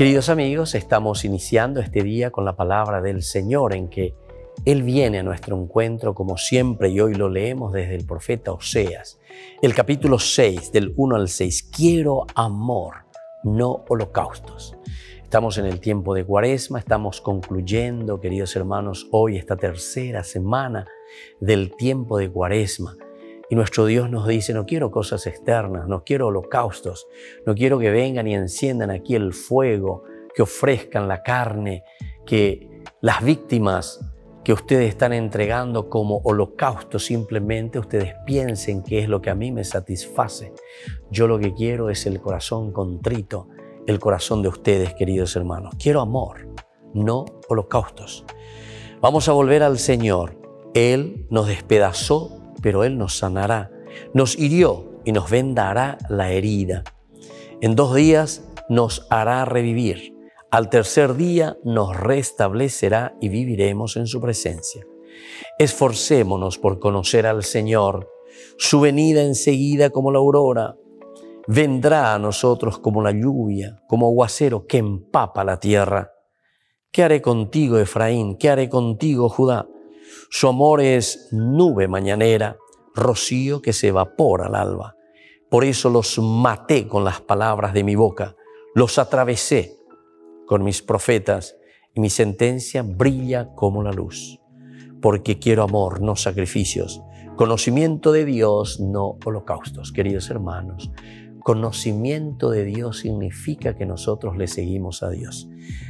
Queridos amigos, estamos iniciando este día con la palabra del Señor en que Él viene a nuestro encuentro como siempre y hoy lo leemos desde el profeta Oseas. El capítulo 6, del 1 al 6. Quiero amor, no holocaustos. Estamos en el tiempo de Cuaresma, estamos concluyendo, queridos hermanos, hoy esta tercera semana del tiempo de Cuaresma. Y nuestro Dios nos dice, no quiero cosas externas, no quiero holocaustos, no quiero que vengan y enciendan aquí el fuego, que ofrezcan la carne, que las víctimas que ustedes están entregando como holocausto, simplemente ustedes piensen que es lo que a mí me satisface. Yo lo que quiero es el corazón contrito, el corazón de ustedes, queridos hermanos. Quiero amor, no holocaustos. Vamos a volver al Señor. Él nos despedazó, pero Él nos sanará, nos hirió y nos vendará la herida. En 2 días nos hará revivir. Al tercer día nos restablecerá y viviremos en su presencia. Esforcémonos por conocer al Señor. Su venida enseguida como la aurora. Vendrá a nosotros como la lluvia, como aguacero que empapa la tierra. ¿Qué haré contigo, Efraín? ¿Qué haré contigo, Judá? Su amor es nube mañanera, rocío que se evapora al alba. Por eso los maté con las palabras de mi boca, los atravesé con mis profetas y mi sentencia brilla como la luz. Porque quiero amor, no sacrificios, conocimiento de Dios, no holocaustos. Queridos hermanos, conocimiento de Dios significa que nosotros le seguimos a Dios.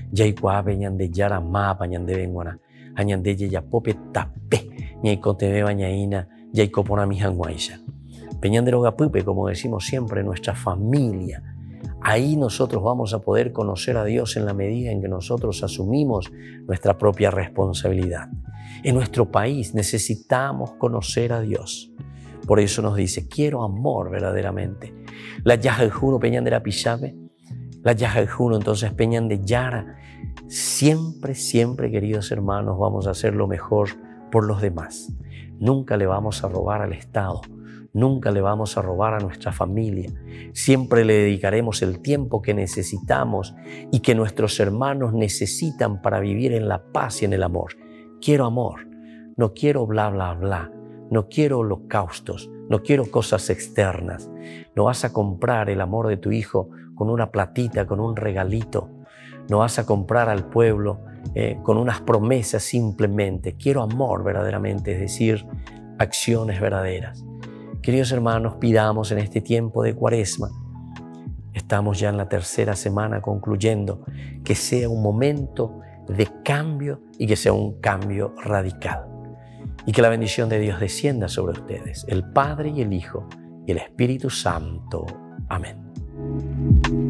Añande yapope tape, ñaicotebe bañaína, yaicopona mijanguaisha. Peñanderogapupe, como decimos siempre, nuestra familia. Ahí nosotros vamos a poder conocer a Dios en la medida en que nosotros asumimos nuestra propia responsabilidad. En nuestro país necesitamos conocer a Dios. Por eso nos dice, quiero amor verdaderamente. La yajajuno peñandera pichabe, la yajajuno entonces peñande yara. Siempre, siempre, queridos hermanos, vamos a hacer lo mejor por los demás. Nunca le vamos a robar al Estado, nunca le vamos a robar a nuestra familia. Siempre le dedicaremos el tiempo que necesitamos y que nuestros hermanos necesitan para vivir en la paz y en el amor. Quiero amor, no quiero bla, bla, bla, no quiero holocaustos, no quiero cosas externas. No vas a comprar el amor de tu hijo con una platita, con un regalito. No vas a comprar al pueblo con unas promesas simplemente. Quiero amor verdaderamente, es decir, acciones verdaderas. Queridos hermanos, pidamos en este tiempo de Cuaresma, estamos ya en la tercera semana concluyendo, que sea un momento de cambio y que sea un cambio radical. Y que la bendición de Dios descienda sobre ustedes, el Padre y el Hijo y el Espíritu Santo. Amén.